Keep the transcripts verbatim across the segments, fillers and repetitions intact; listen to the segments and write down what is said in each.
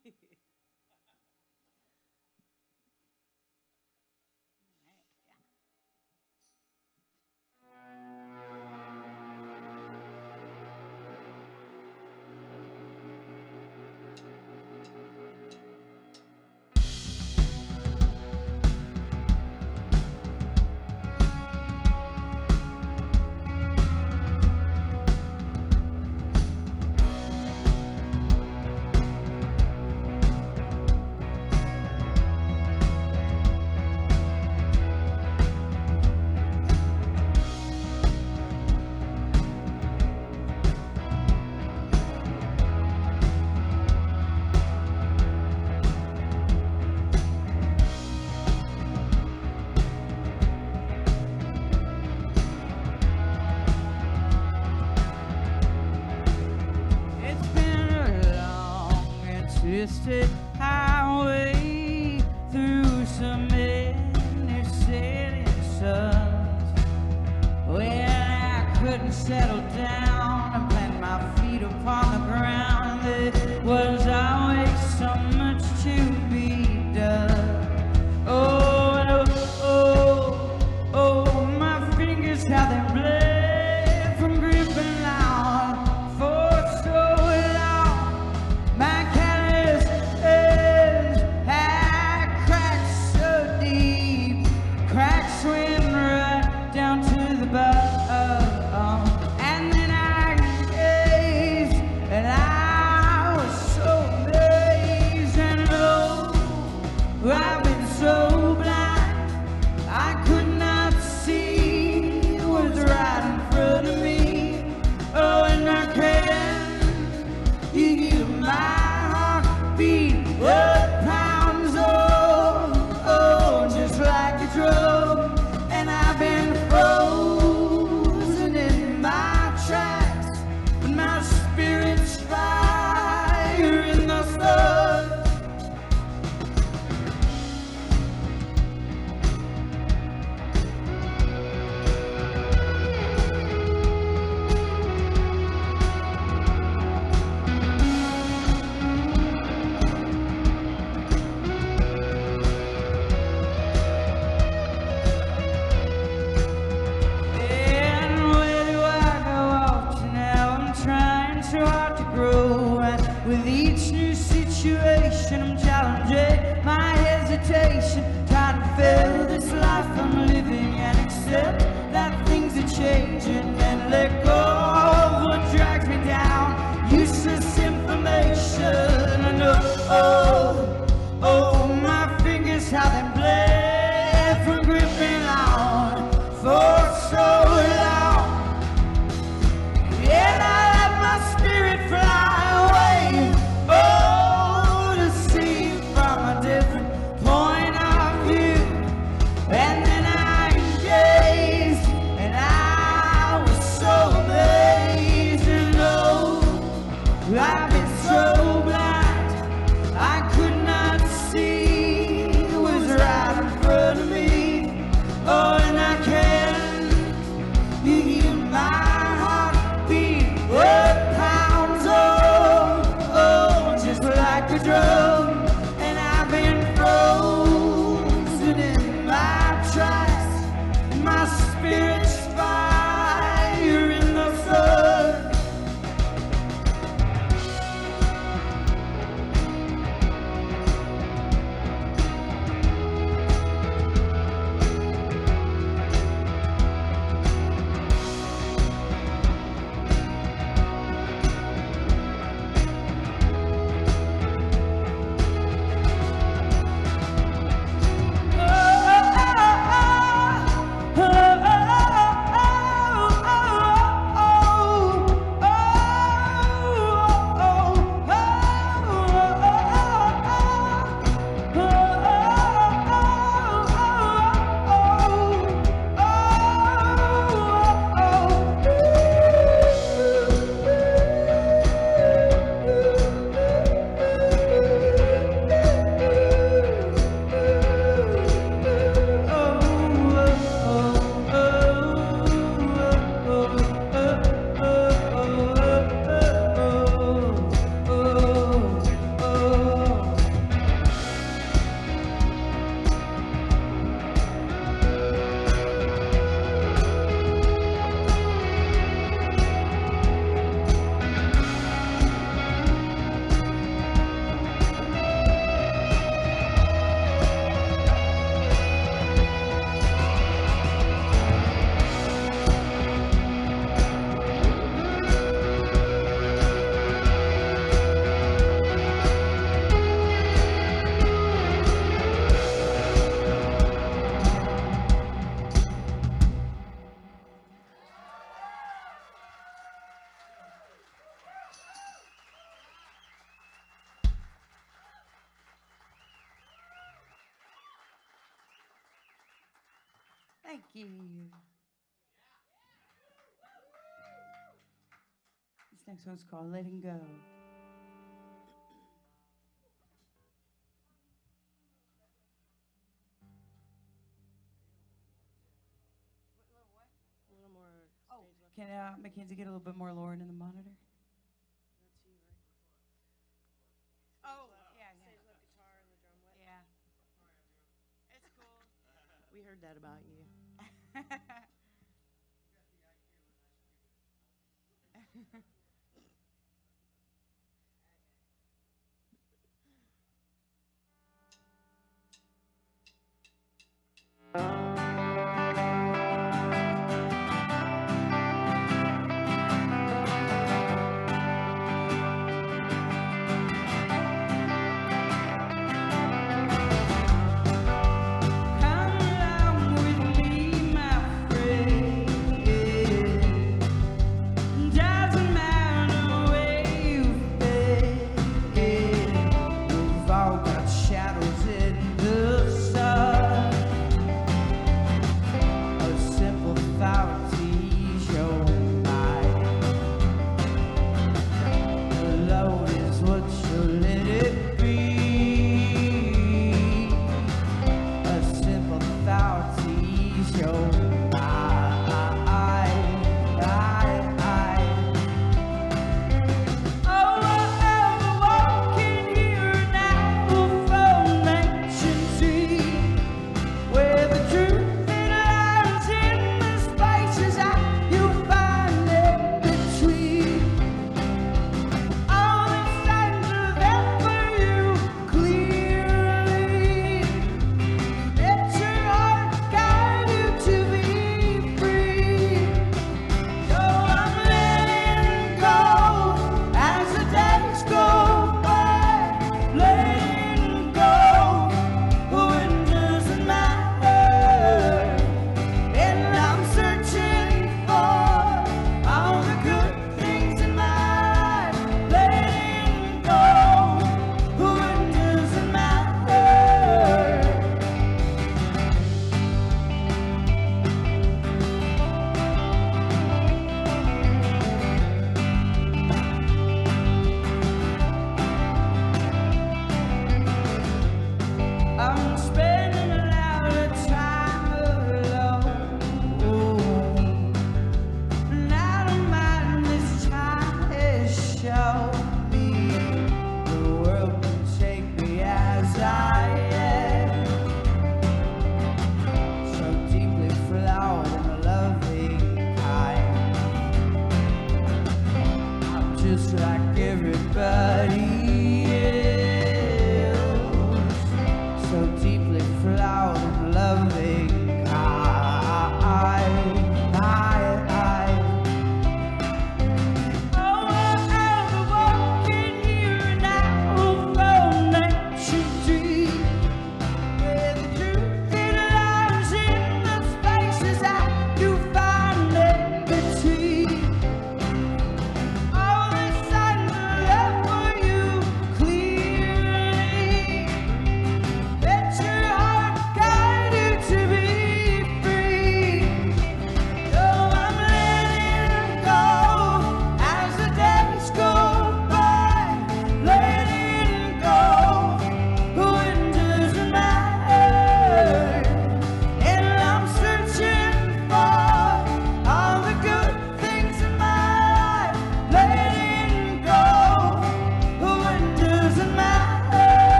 Twisted highway through so many setting suns, when I couldn't settle down and plant my feet upon the ground. There was always so much to be done. Oh, oh, oh, oh, my fingers how they bled from gripping on for so long. My swim right down to the bottom, and then I gazed, and I was so amazed. Thank you. This next one's called Letting Go. A little more Oh, stage left. can uh, Mackenzie get a little bit more Lauren in the monitor? That's you, right? Oh, Left- yeah, yeah. Stage left guitar and the drum. What? Yeah. It's cool. We heard that about you. Come along with me, my friend. Doesn't matter where you've been. We've all got shadows in the sun. A simple thought to ease your mind. Alone is what you let it be. A simple thought to ease your mind. Oh, I'm walking here now from Mansion Tree, where the truth it lies in the spaces I you find in between. All the signs are there for you clearly. Let your heart guide you to be free. So I'm letting go as the days go by. Letting go when it doesn't matter. And I'm searching for all the good things in my life. Letting go when it doesn't matter. I'm spending a lot of time alone. And I don't mind this time has shown me the world can take me as I am. So deeply flawed and a loving kind. I'm just like everybody else. So deeply flawed and loving kind. Oh, I'm walking here now from Mansion Tree, where the truth it lies in the spaces that you find in between. All the signs are there for you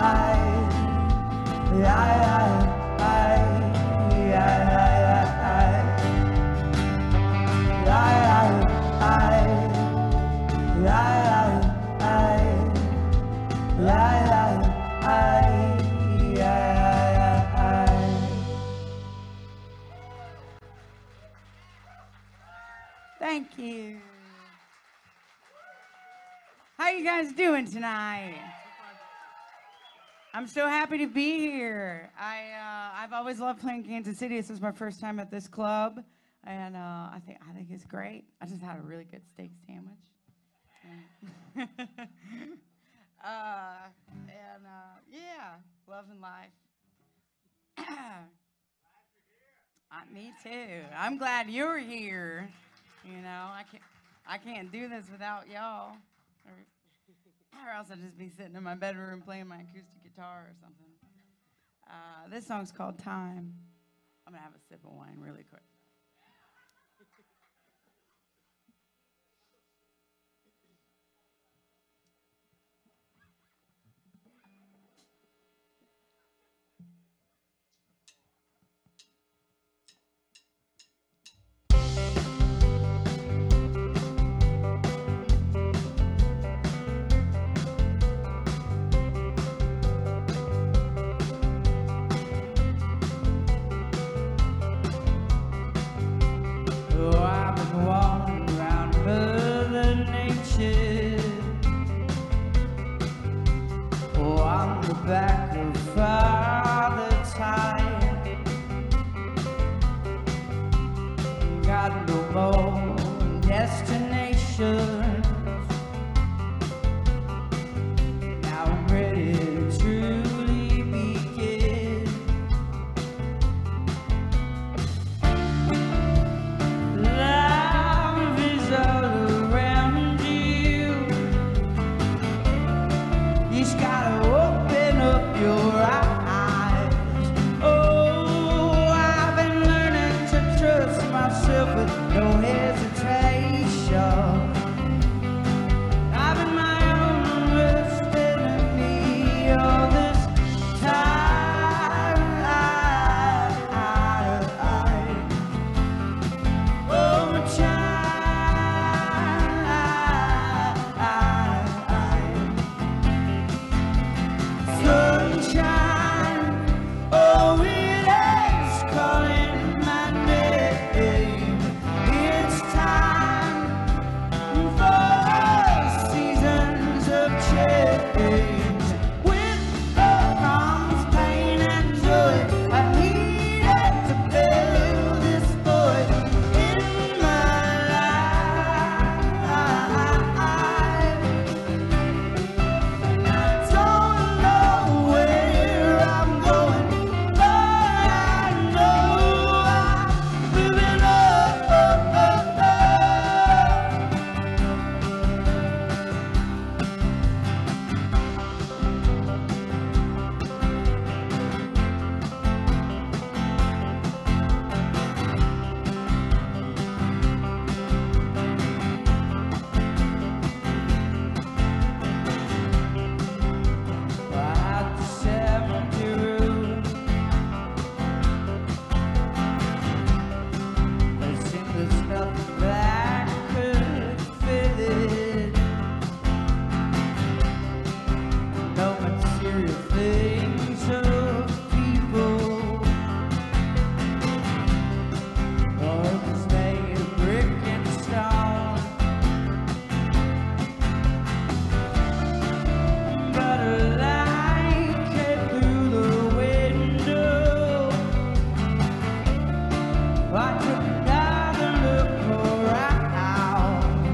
Thank you. How you guys doing tonight? I'm so happy to be here. I uh, I've always loved playing Kansas City. This is my first time at this club, and uh, I think I think it's great. I just had a really good steak sandwich. uh, and uh, yeah, loving life. uh, me too. I'm glad you're here. You know, I can't I can't do this without y'all. Or, or else I'd just be sitting in my bedroom playing my acoustic guitar or something. Uh, this song's called Time. I'm gonna have a sip of wine really quick. Back of Father Time, got no more destinations. Now I'm ready to truly begin. Love is all around you. You just gotta open up your eyes. Oh, I've been learning to trust myself with no hesitation. I've been my own worst enemy all this time. Oh, my child.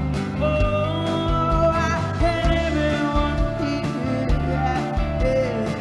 Yeah.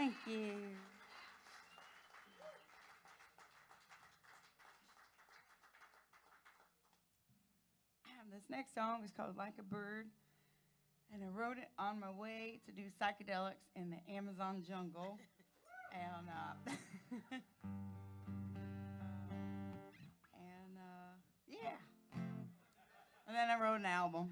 Thank you. This next song is called Like a Bird, and I wrote it on my way to do psychedelics in the Amazon jungle. and uh, and uh, yeah. And then I wrote an album.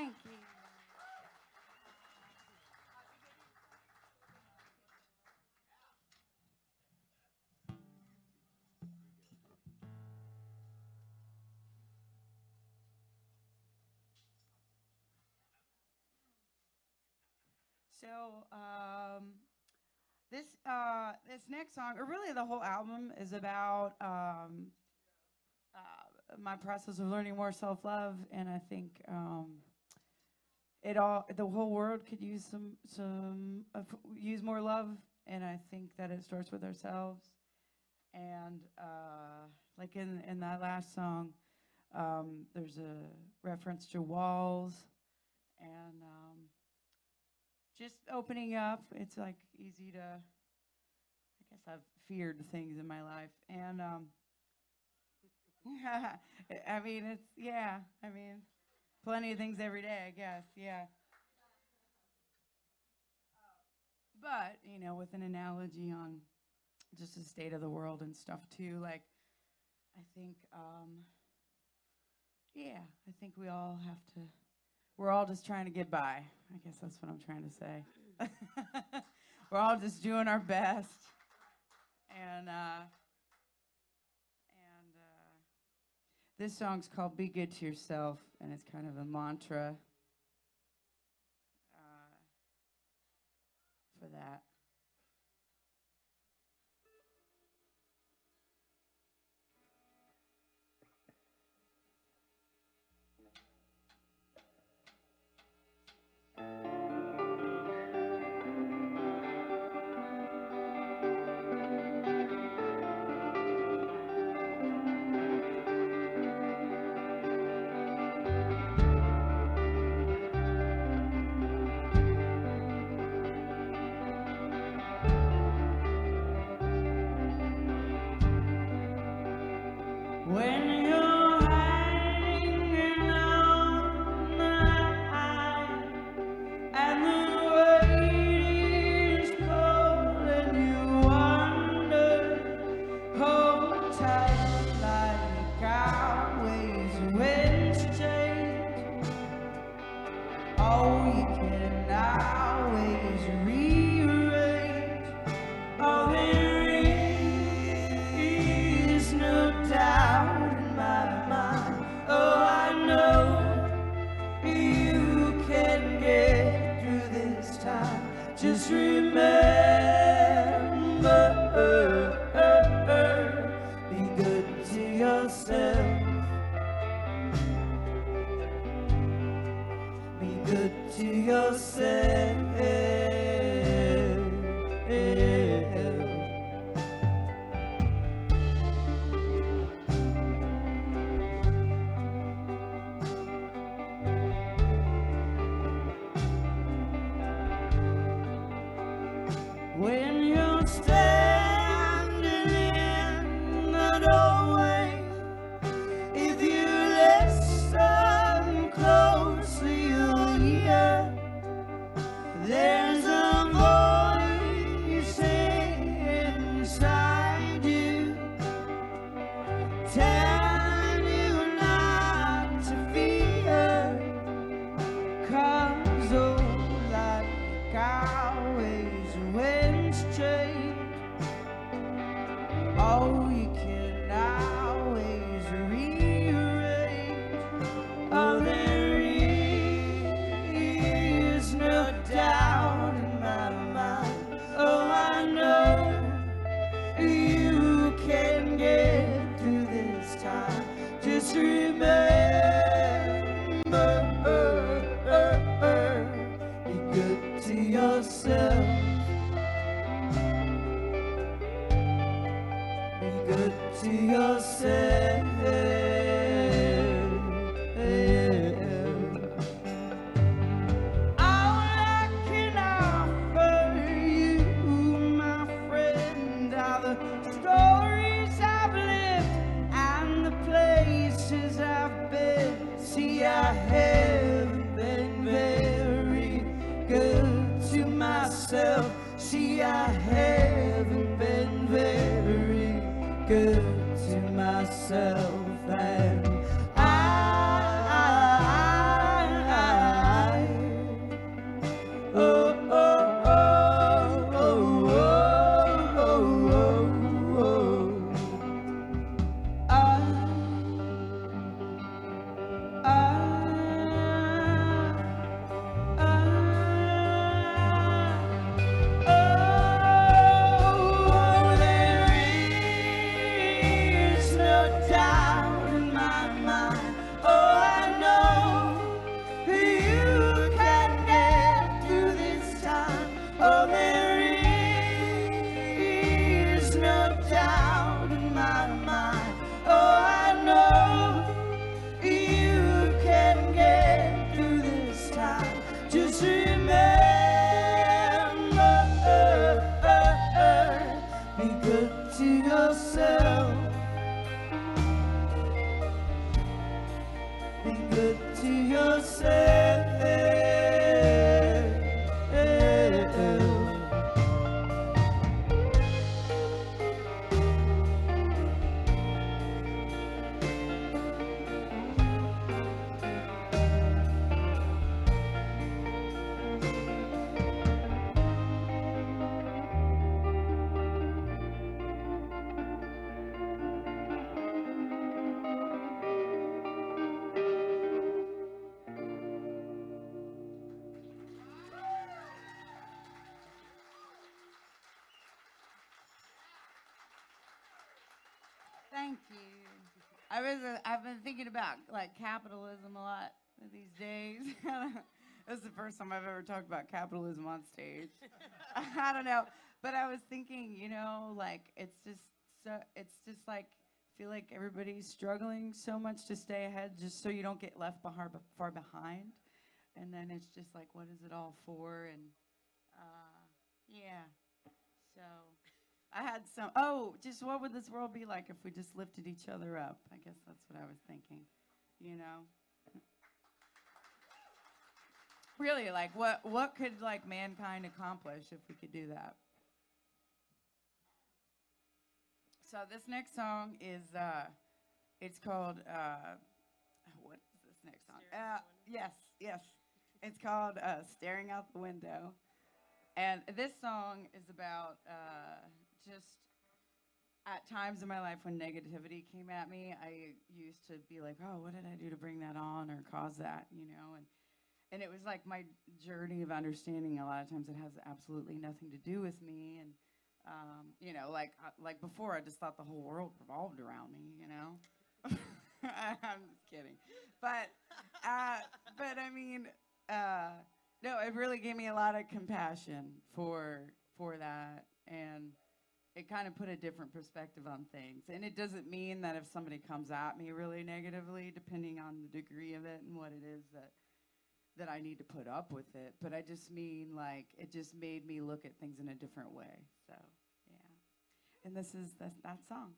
Thank you. So, um, this uh, this next song, or really the whole album, is about um, uh, my process of learning more self-love, and I think um, it all the whole world could use some some uh, f- use more love, and I think that it starts with ourselves. And uh, like in in that last song, um, there's a reference to walls and um, just opening up. It's like easy to. I guess I've feared things in my life, and um, I mean it's yeah. I mean, plenty of things every day. I guess yeah. But you know, with an analogy on just the state of the world and stuff too. Like I think, um, yeah, I think we all have to. We're all just trying to get by. I guess that's what I'm trying to say. We're all just doing our best, and uh, and uh, this song's called "Be Good to Yourself," and it's kind of a mantra uh, for that. When you're hanging on the line and the weight is cold and you wonder, hold tight like always winds change. Oh, you can always rearrange. Oh, there is no doubt in my mind. Oh, I know you can get through this time. Just remember, be good to yourself. Be good to yourself. When you're standing in the doorway, if you listen closely, you'll hear there's a voice inside you telling you not to fear. 'Cause oh, like always, winds change. Oh, you can always rearrange. Oh, there is no doubt in my mind. Oh, I know you can get through this time. Just remember, be good to yourself. Be good to yourself. All I can offer you, my friend, are the stories I've lived and the places I've been. See, I haven't been very good to myself. See, I haven't been very good to myself, and I, I, I my mind. Oh, I know you can get through this time. Just remember, be good to yourself. Be good to yourself. Thank you. I was. Uh, I've been thinking about like capitalism a lot these days. This is the first time I've ever talked about capitalism on stage. I don't know, but I was thinking, you know, like it's just so. It's just like I feel like everybody's struggling so much to stay ahead, just so you don't get left behar- far behind. And then it's just like, what is it all for? And uh, yeah, so. I had some, oh, just what would this world be like if we just lifted each other up? I guess that's what I was thinking, you know? Really, like, what, what could, like, mankind accomplish if we could do that? So this next song is, uh, it's called, uh, what is this next song? Uh, yes, yes. It's called uh, Staring Out the Window. And this song is about uh, just at times in my life when negativity came at me, I used to be like, oh, what did I do to bring that on or cause that, you know? And and it was like my journey of understanding a lot of times it has absolutely nothing to do with me. And, um, you know, like uh, like before, I just thought the whole world revolved around me, you know? I'm just kidding. But, uh, but I mean, uh, no, it really gave me a lot of compassion for for that. And it kind of put a different perspective on things. And it doesn't mean that if somebody comes at me really negatively, depending on the degree of it and what it is that that I need to put up with it, but I just mean like it just made me look at things in a different way. So, yeah. And this is that, that song.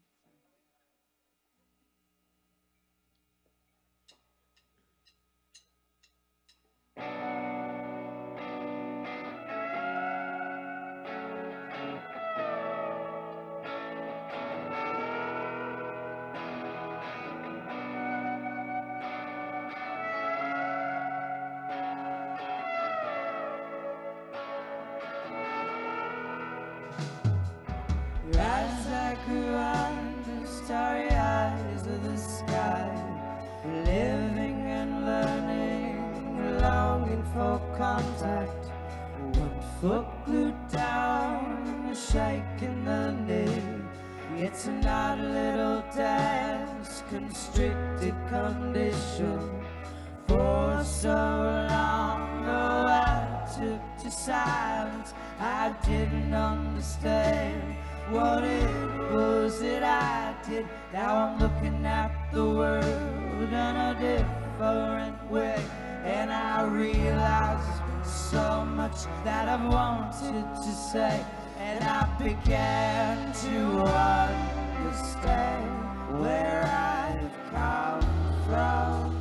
As I grew under starry eyes of the sky, living and learning, longing for contact, one foot glued down, a shake in the knee. It's an odd little dance, constricted condition. For so long, oh, I took to silence. I didn't understand what it was that I did. Now I'm looking at the world in a different way, and I realize there's been so much that I've wanted to say, and I began to understand where I've come from.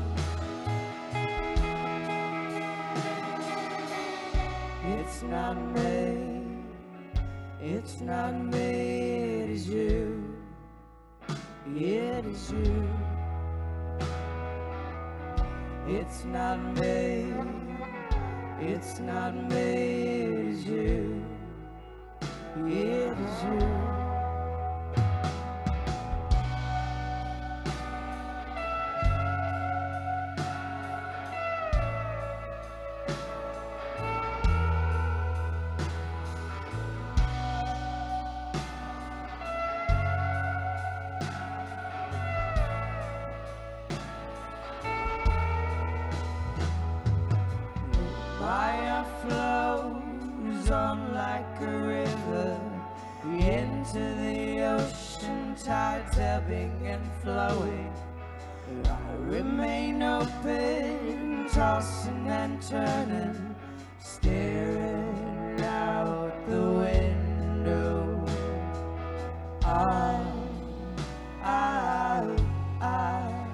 It's not me, it's not me, it is you, it is you. It's not me, it's not me, it is you, it is you. Fire flows on like a river tides ebbing and flowing. I remain open, tossing and turning, staring out the window. I, I, I,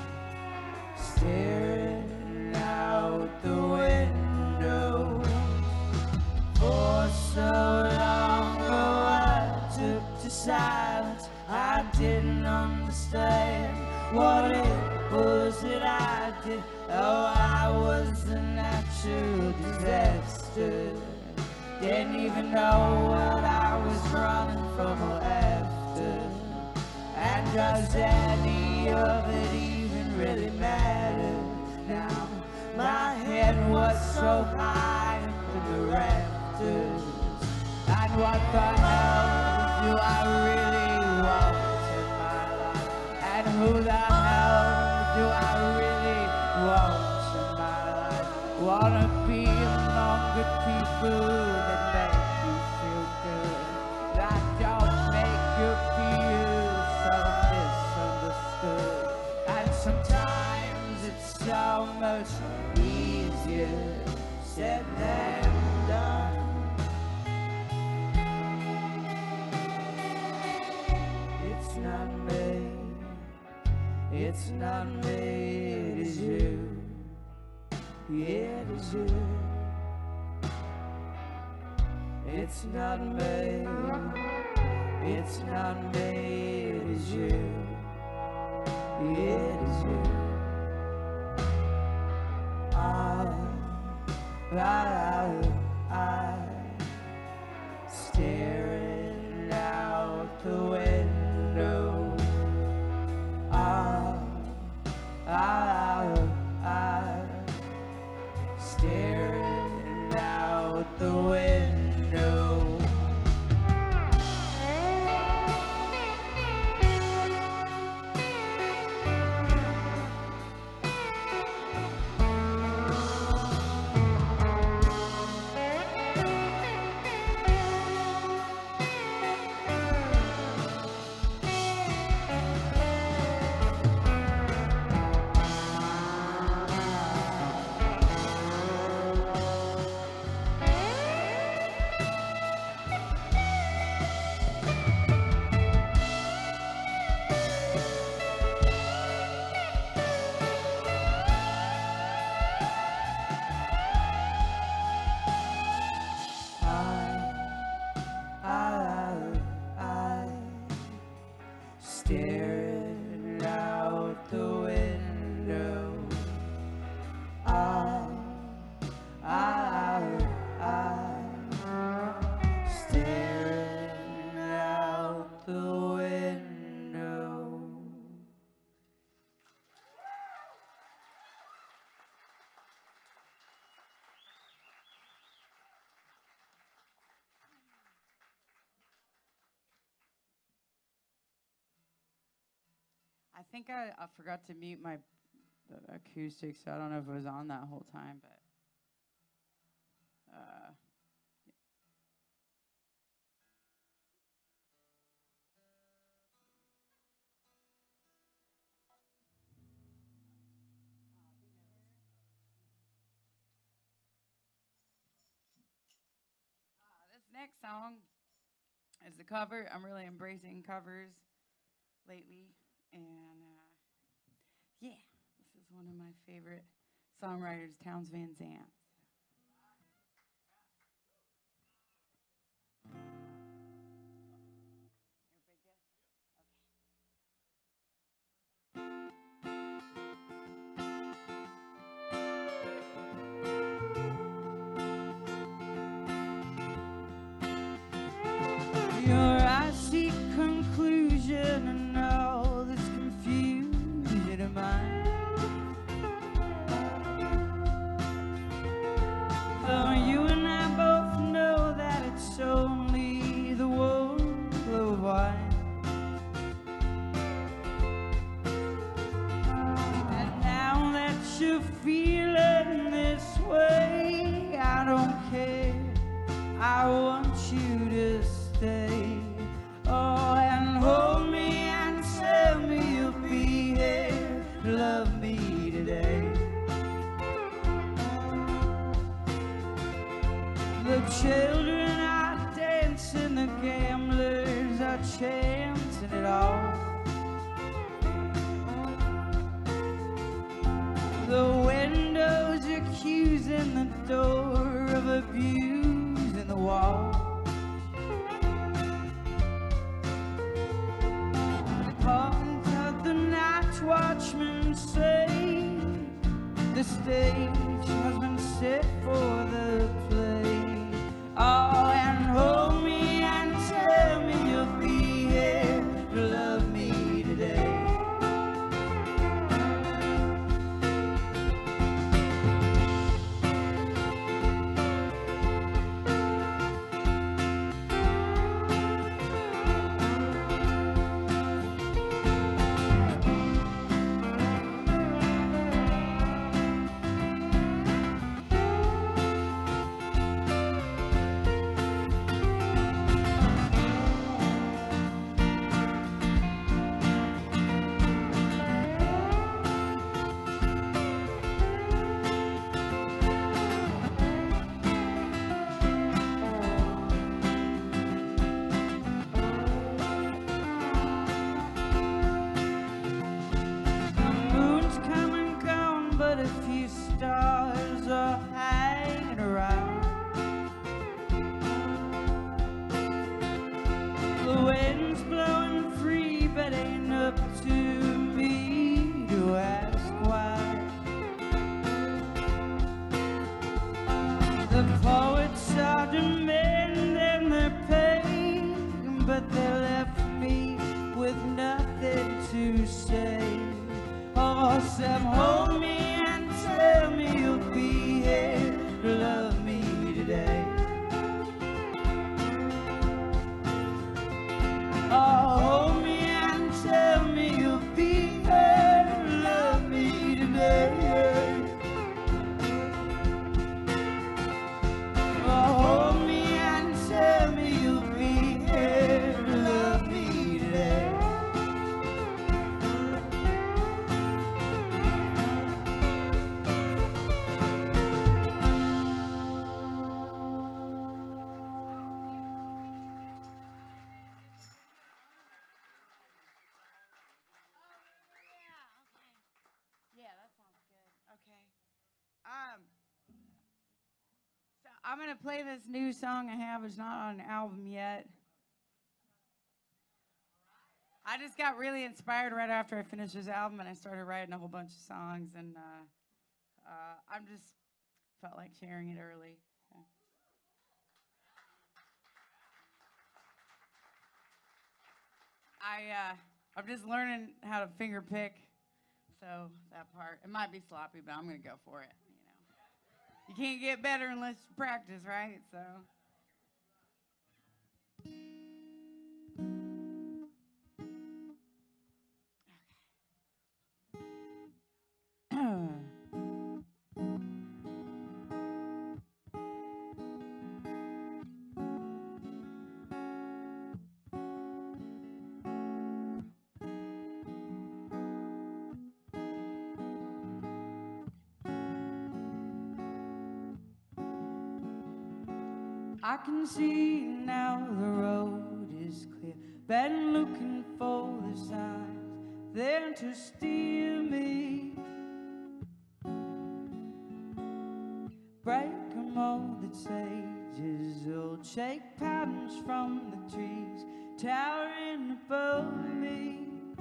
staring out the window. For so long, oh, I took to silence. I didn't understand what it was that I did. Oh, I was a natural disaster. Didn't even know what I was running from or after. And does any of it even really matter now? My head was so high up in the rafters. And what the hell do I really want in my life? And who the hell do I really want in my life? Wanna be among good people that make you feel good, that don't make you feel so misunderstood. And sometimes it's so much easier said than done. It's not me, it's not me, it is you. Yeah, it is you. It's not me, it's not me, it is you. Yeah, it is you. I, I, I, staring out the window. I, I, I, staring out the window. Staring out the window. I, I, I, staring out the window. I think I, I forgot to mute my the acoustic, so I don't know if it was on that whole time, but uh, this next song is a cover. I'm really embracing covers lately, and uh, yeah, this is one of my favorite songwriters, Townes Van Zandt. Your eyes seek conclusion and all this confusion of mine. Though you and I both know that it's only the world of wine. And now that you're feeling this way, I don't care. I want you to stay. Oh, and hold me The windows accusing the door of abusing the wall. Part of the night watchmen say the stage has been set for the play. Oh, and hold me and tell me you'll be here to love me today. Stars are hanging around. The wind's blowing free, but ain't up to me to ask why. The poets are demanding their pay, but they left me with nothing to say. Oh, Sam, hold me and tell me you'll be here to love me today. Oh, hold me and tell me you'll be here to love me today. Oh, hold me and tell me you'll be here to love me today. Um, so I'm gonna play this new song I have. It's not on an album yet. I just got really inspired right after I finished this album, and I started writing a whole bunch of songs, and uh, uh, I'm just felt like sharing it early. So. I uh, I'm just learning how to finger pick, so that part it might be sloppy, but I'm gonna go for it. You can't get better unless you practice, right? So. Okay. I can see now the road is clear. Been looking for the signs there to steer me. Break 'em all the sages, old shake patterns from the trees towering above me.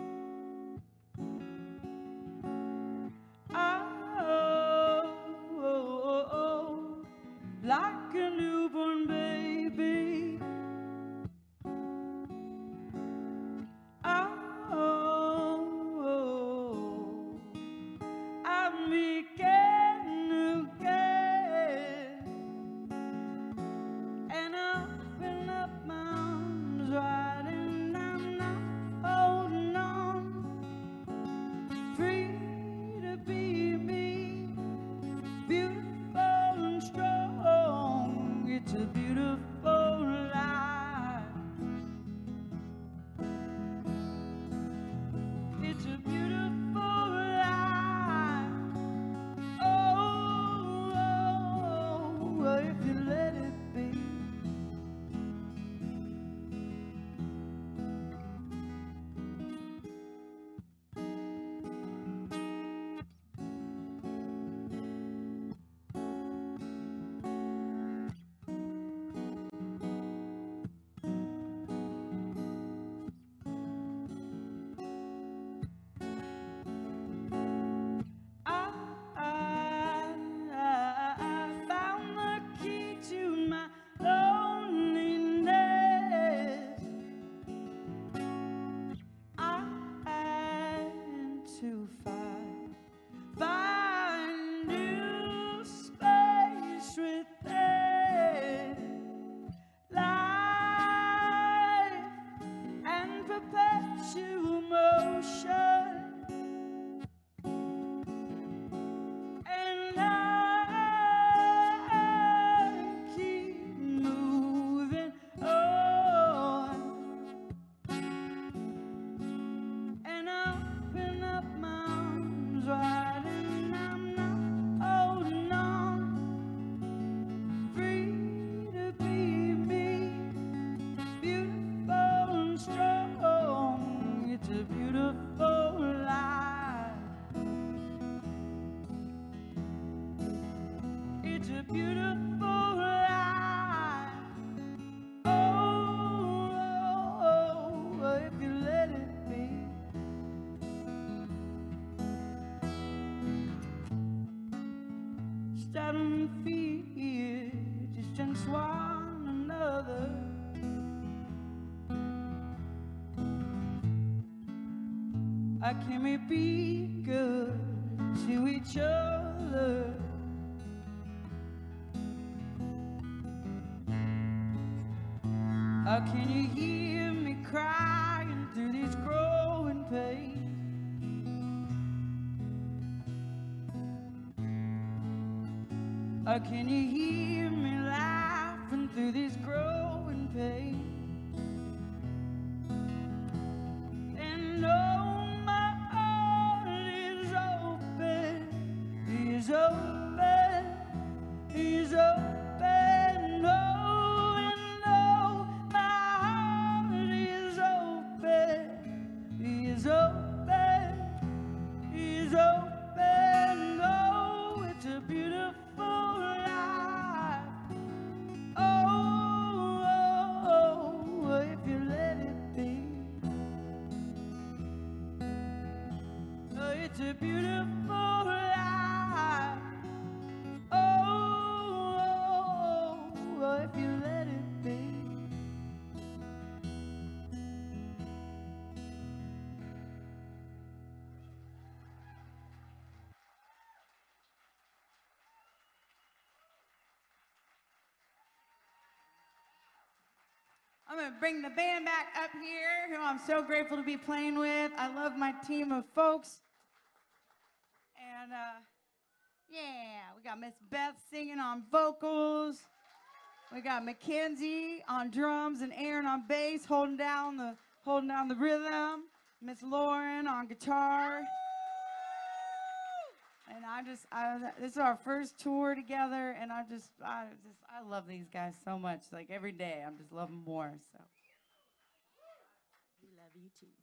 Oh, oh, oh, oh, like a newborn baby. Oh, oh, I'm beginning again, and I open up my arms wide, and I'm not holding beautiful life. It's a beautiful life. Oh, oh, oh, if you let it be. Starting fear, just against one another. How can we be good to each other? How can you hear me crying through this growing pain? How can you hear me laughing through this growing pain? And oh, my heart is open, is open, is open. Oh, and oh, my heart is open, is open, is open. Oh, it's a beautiful life. Oh, oh, oh, if you let it be. Oh, it's a beautiful life. Oh, oh, oh, if you let it be. I'm going to bring the band back up here, who I'm so grateful to be playing with. I love my team of folks. And, uh, yeah, we got Miss Beth singing on vocals. We got Mackenzie on drums and Aaron on bass, holding down the holding down the rhythm. Miss Lauren on guitar. And I just, I, this is our first tour together, and I just, I just, I love these guys so much. Like every day, I'm just loving more. So. We love you too.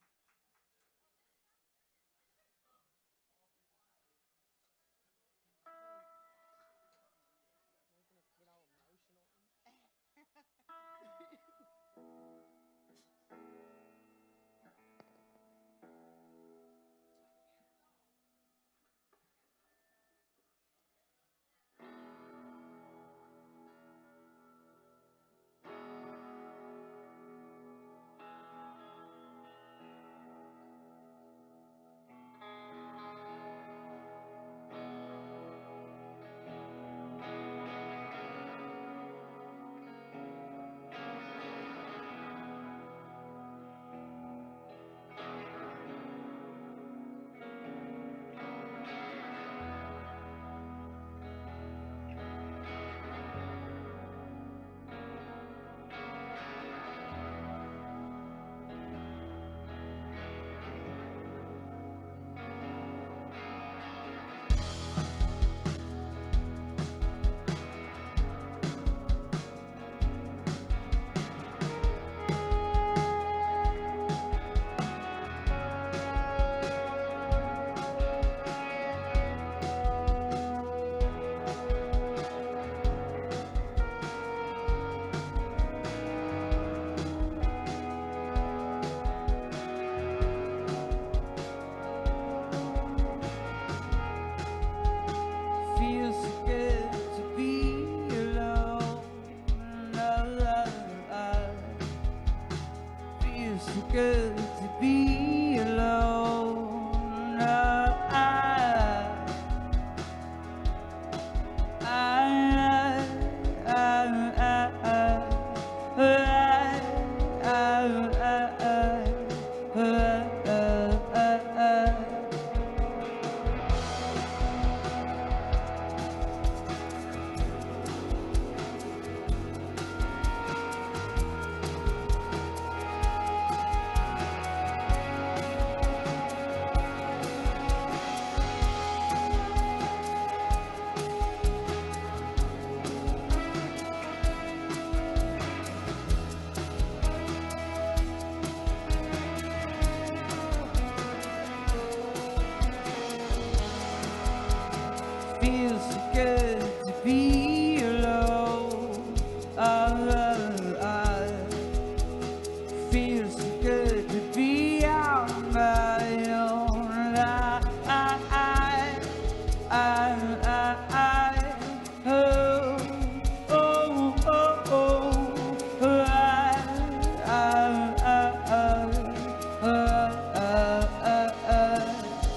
Feels so good to be alone. Oh, oh, oh. Feels so good to be on my own. I, I, I, I, I, I, oh, oh, oh, oh, I, I, I, I, I, I, I.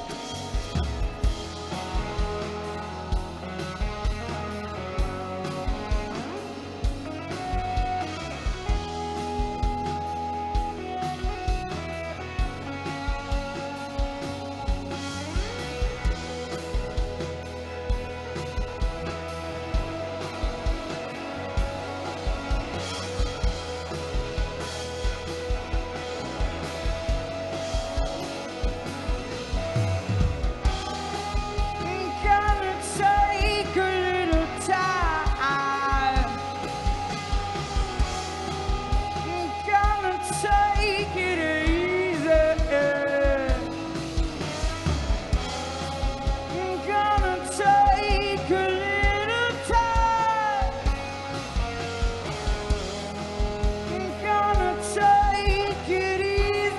Gonna take a little time. Gonna take it easy. Gonna take a little time. Gonna take it easy.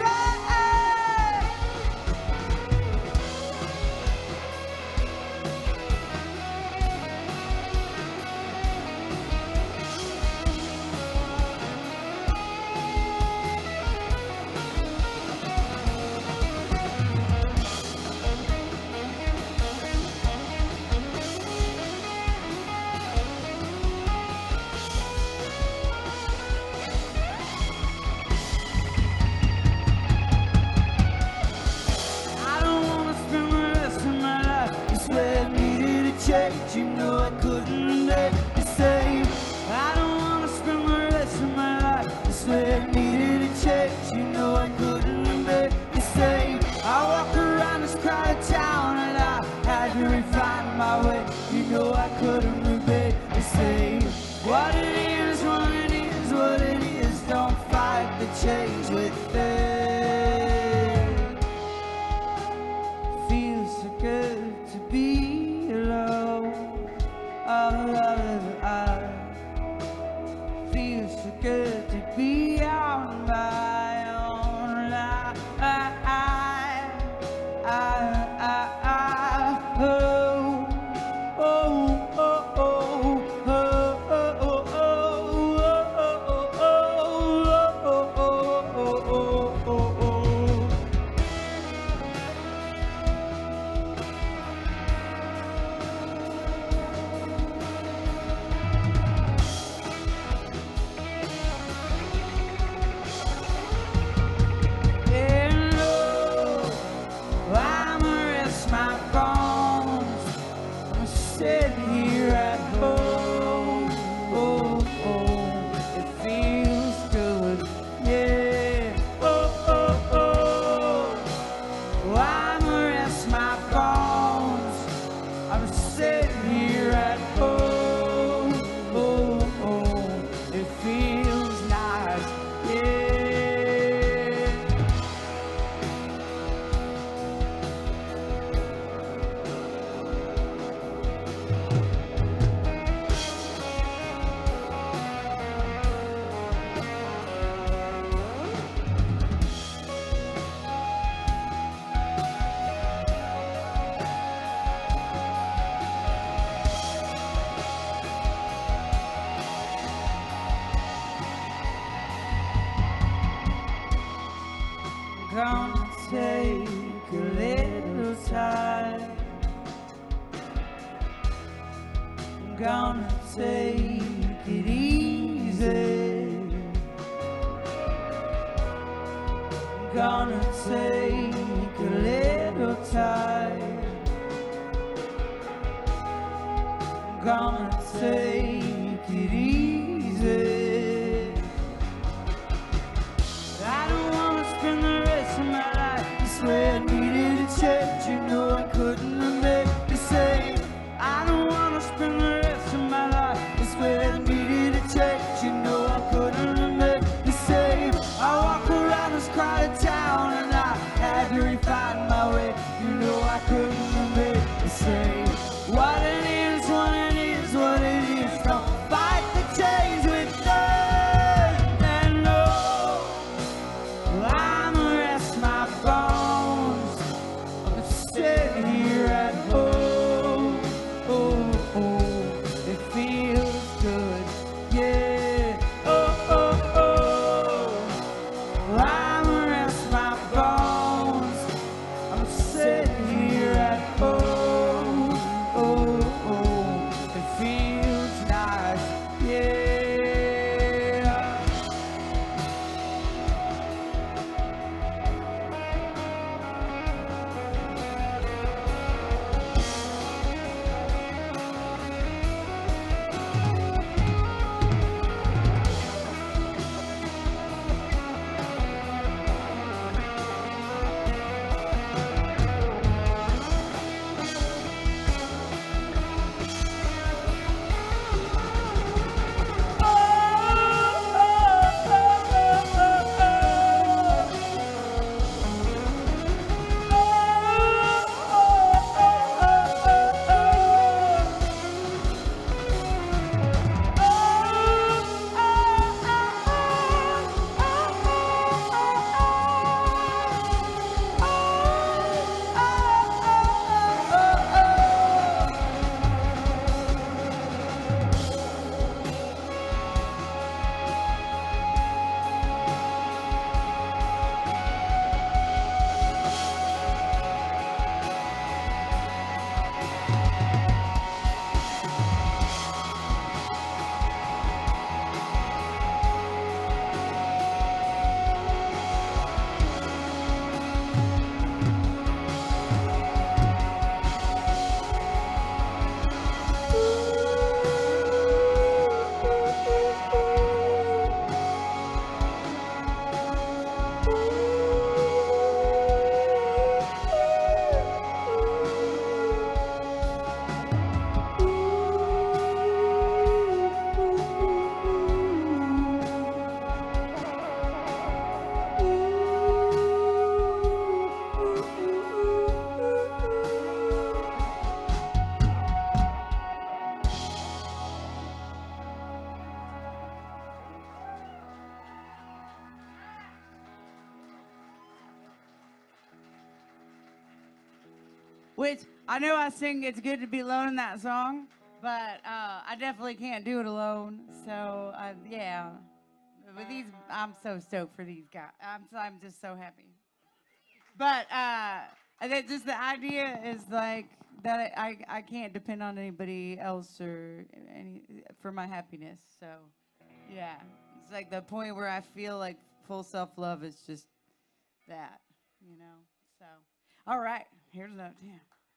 I don't wanna spend the rest of my life this way. I needed a change, you know I couldn't let you say. I don't wanna spend the rest of my life this way. I needed a change, you know I couldn't let you say. I walk around this crowded town and I had to refine my way. You know I couldn't rebel you say. What it is, what it is, what it is. Don't fight the change with them. Feels so good to be alone. Oh, oh, oh. Feels so good to be on my own. I, I, I, I, I, oh, oh, oh, oh, oh, oh, oh, oh, oh, oh, oh, oh, oh, oh. Sitting here at home, oh, oh, it feels good, yeah, oh, oh, oh, I'ma rest my bones, I'm sitting here at home, oh, oh, it feels nice, yeah. Gonna take a little time. Gonna take it easy. Gonna take a little time. Gonna take it easy. I don't wanna spend the rest of my life this way. I needed a change, you know I couldn't have made the same. I don't wanna spend the rest of my life this way. I needed a change, you know I couldn't have made the same. I walk around this crowded town and I had to refine my way. You know I couldn't have made the same. What an Which I know I sing "It's Good to Be Alone" in that song, but uh, I definitely can't do it alone. So uh, yeah, with these, I'm so stoked for these guys. I'm so, I'm just so happy. But uh, and then just the idea is like that I, I can't depend on anybody else or any for my happiness. So yeah, it's like the point where I feel like full self love is just that, you know. So all right, here's another. Yeah.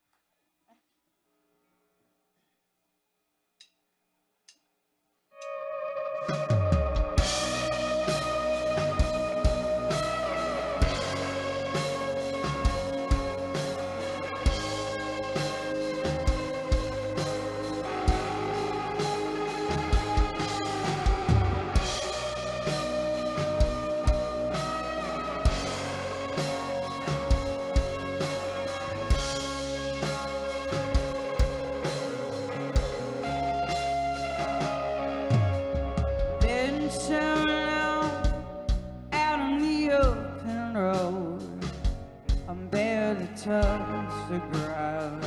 Been so long out on the open road, I'm barely touch the ground.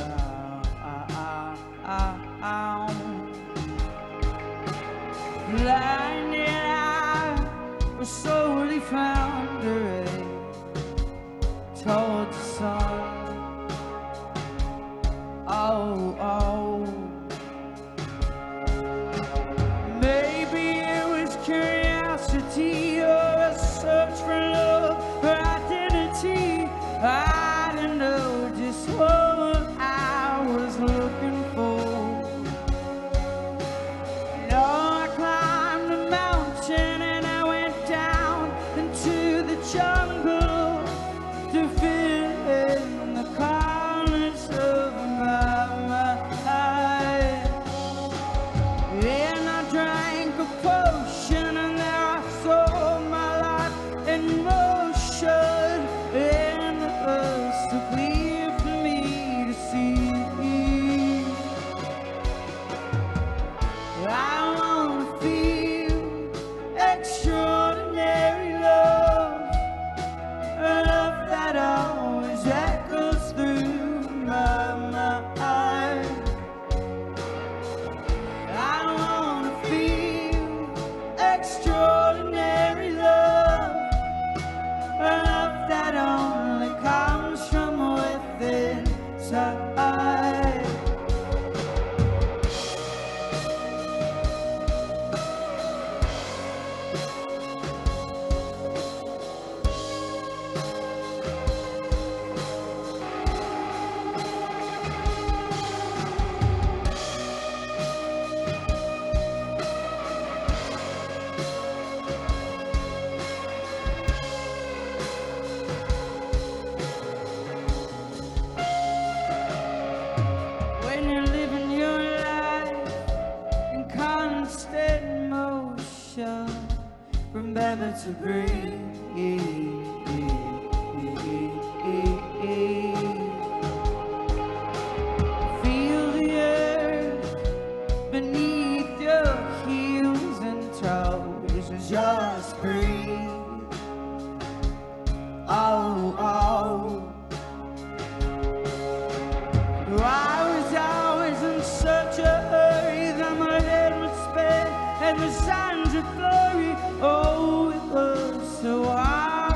Blinded eye was slowly floundering towards the sun. Oh, oh. Maybe it was curiosity or a search for love or identity. I didn't know just what I was looking for. No, I climbed a mountain and I went down into the jungle to fill in the corners of my mind. And I drank a potion and there I saw my life in motion. And it was so clear for me to see. I wanna feel extraordinary love, a love that always echoes through my mind. I wanna feel extraordinary love, a love that only comes from within inside. When you're living your life in constant motion, remember to breathe. Feel the earth beneath your heels and toes, and just breathe. Oh, oh. I was always in such a hurry that my head would spin and the signs would flurry. Oh, it was so hard.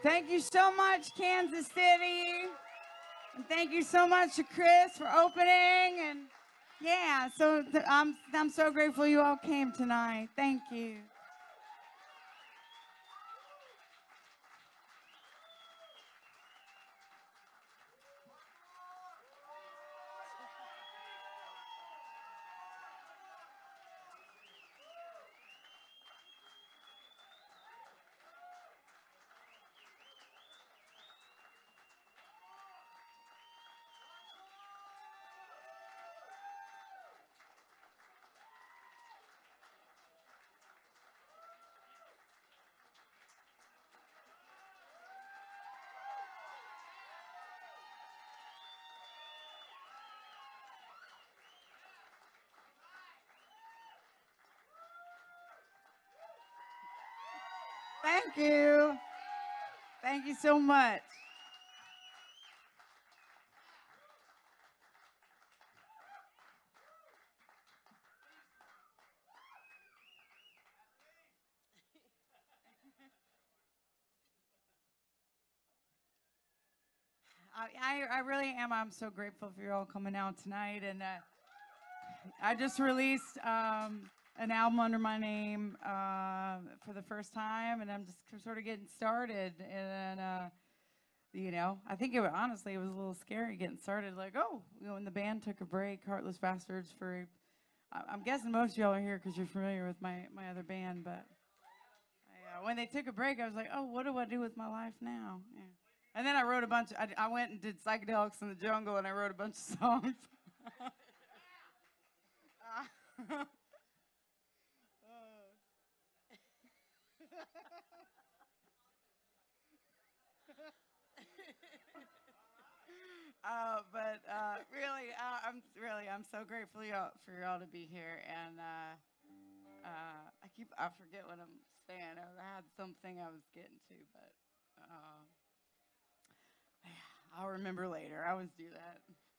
Thank you so much, Kansas City. And thank you so much to Chris for opening. And yeah, so th- I'm, I'm so grateful you all came tonight. Thank you. Thank you. Thank you so much. I, I, I really am. I'm so grateful for you all coming out tonight. And uh, I just released um, an album under my name uh, for the first time, and I'm just sort of getting started. And uh, you know, I think it was, honestly it was a little scary getting started. Like, oh, you know, when the band took a break, Heartless Bastards. For I, I'm guessing most of y'all are here because you're familiar with my my other band. But I, uh, when they took a break, I was like, oh, what do I do with my life now? Yeah. And then I wrote a bunch. Of, I, I went and did Psychedelics in the Jungle, and I wrote a bunch of songs. uh, uh, but uh, really, uh, I'm really, I'm so grateful y'all, for y'all to be here. And uh, uh, I keep, I forget what I'm saying. I had something I was getting to, but uh, I'll remember later. I always do that.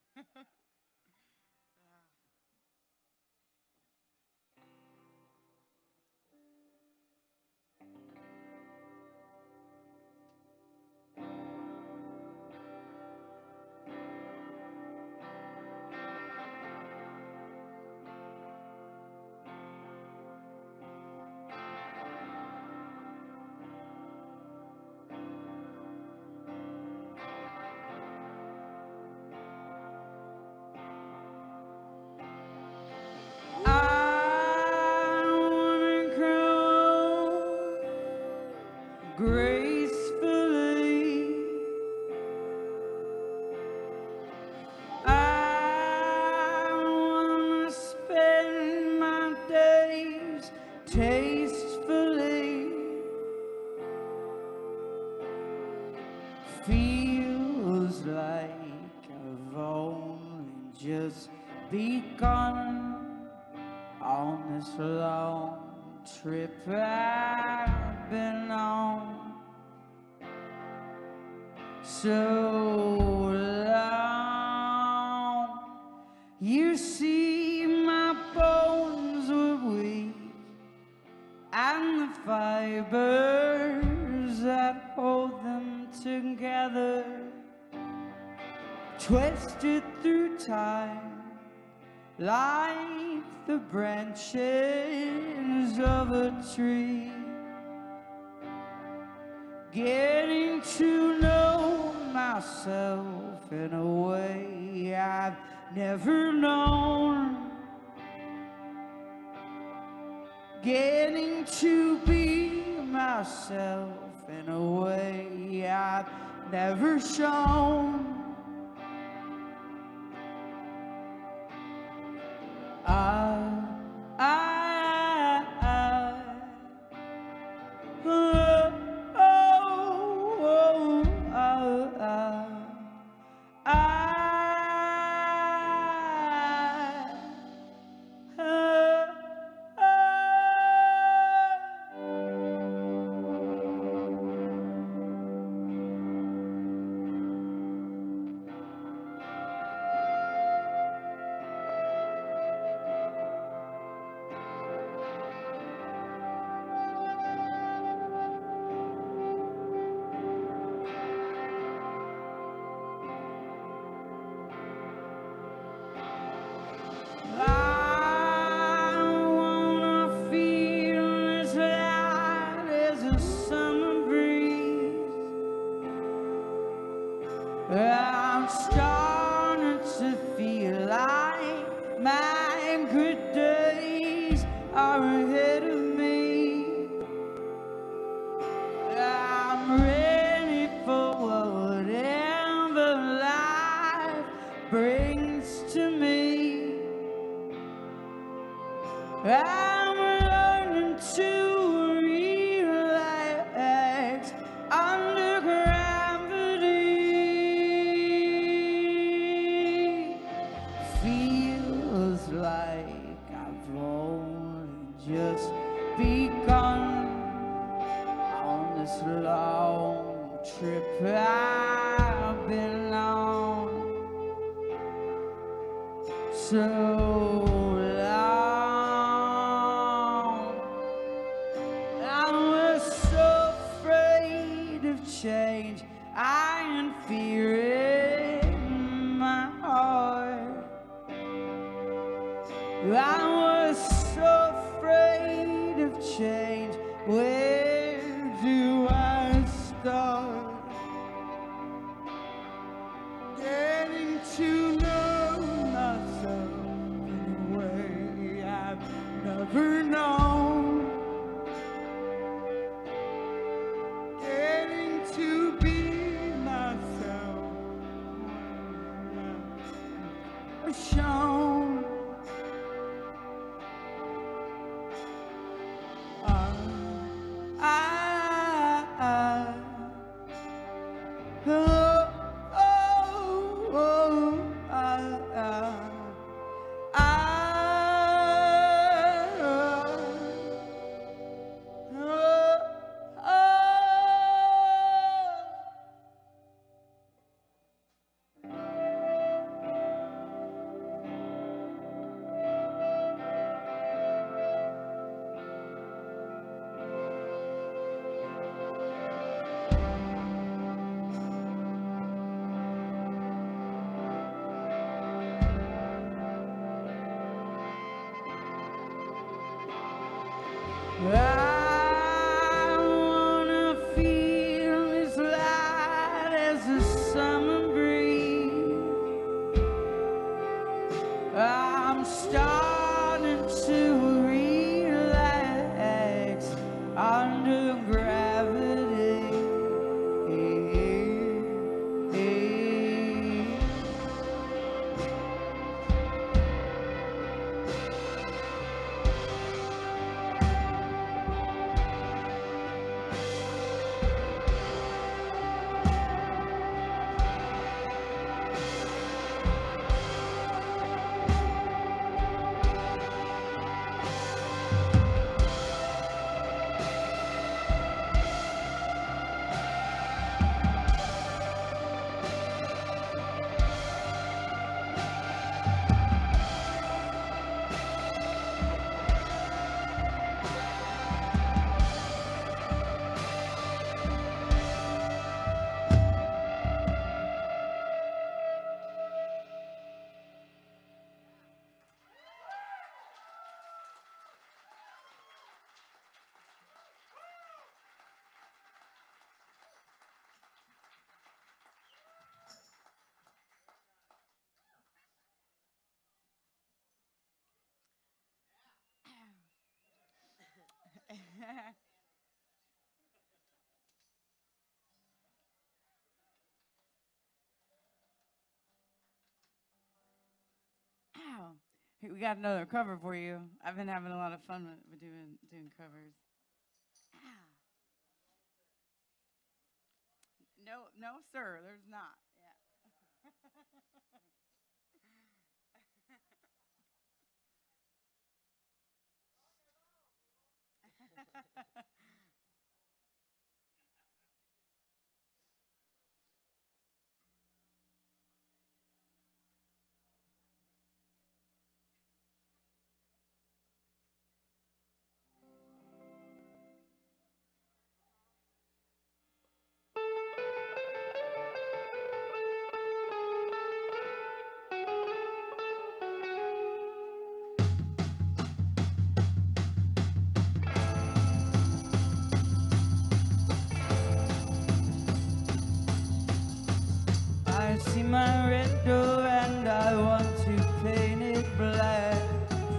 I wanna grow gracefully. I wanna spend my days tastefully. Feels like I've only just begun on this long trip I've been on. So long. You see, my bones were weak, and the fibers that hold them together twisted through time like the branches of a tree. Getting to know myself in a way I've never known. Getting to be myself in a way I've never shown. I, I, I, oh, oh, oh, oh, oh, I, oh, and good days are ahead of me. I'm ready for whatever life brings to me. I'm learning to relax under gravity. Feels like I've only just begun on this long trip I've been on. So long. I was so afraid of change. I am fearing my heart. I was so afraid of change. Where do I start? Getting to know myself in a way I've never known. Getting to be myself I've shown. I, I, I, oh, oh, oh, I, I, I, oh, oh. I wanna feel as light as the summer breeze. I'm starting to relax under gravity. Ow. Hey, we got another cover for you. I've been having a lot of fun with, with doing doing covers. Ow. No, no, sir. There's not. Yeah. I see my red door and I want to paint it black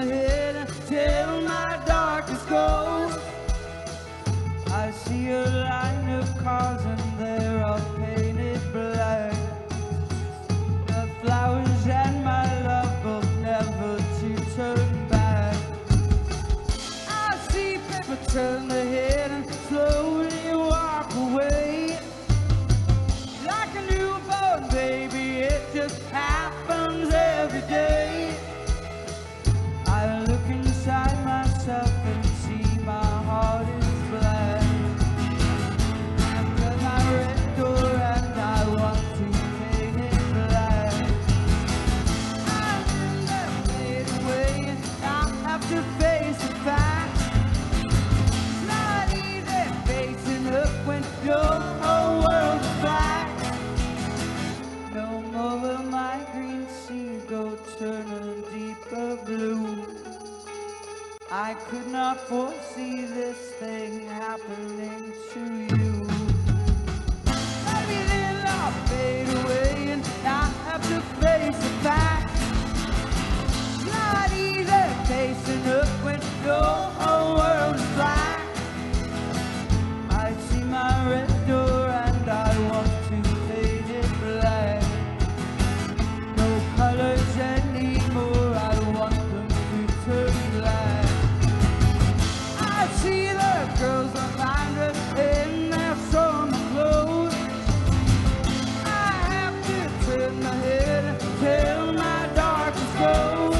head until my darkest goes. I see a line of cars and they're all painted black. The flowers and my love both never to turn back. I see people turn their head and slowly walk away. Like a newborn baby, it just happens every day. I look inside myself and see my heart is black. There's my red door and I want to paint it black. I will never fade away and I have to face the fact. It's not easy facing up when your whole world is black. No more will my green sea go turn a deeper blue. I could not foresee this thing happening to you. Maybe then I'll fade away and I have to face the fact. It's not easy facing up when your whole world is black. I see my red door and I want to paint it black. No colors anymore, I want them to turn black. I see the girls behind us in their summer clothes. I have to turn my head until my darkest goes.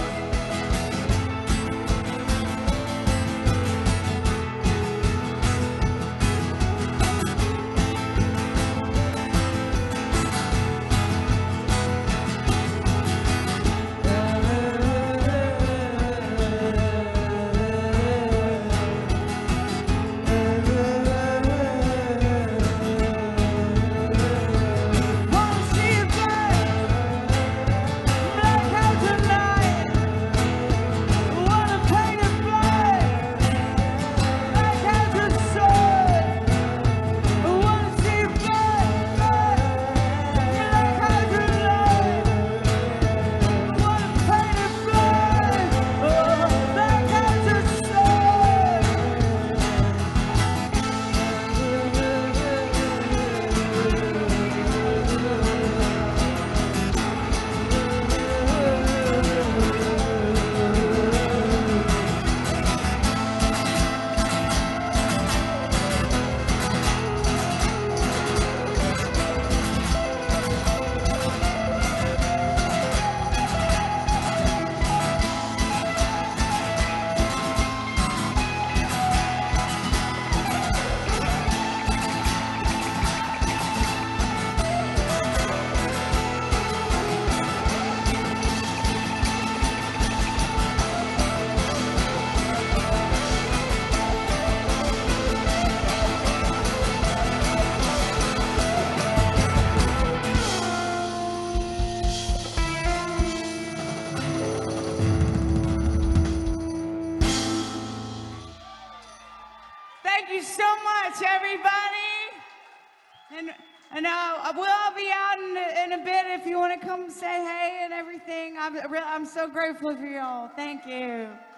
Thank you so much, everybody. And, and uh, we'll all be out in a, in a bit if you want to come say hey and everything. I'm, re- I'm so grateful for y'all. Thank you.